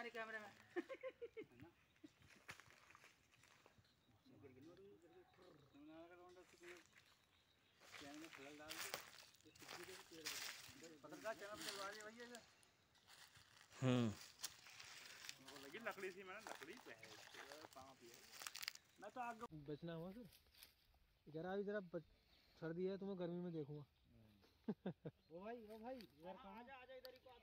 तुम्हारे कैमरे में। पत्रकार चैनल पे चलवा दिया भैया लगी लकड़ी सी, मैंने लकड़ी पे है मैं तो आगे बचना हुआ सर जरा भी जरा सर्दी है तो मैं गर्मी में देखूंगा। ओ भाई इधर आजा इधर ही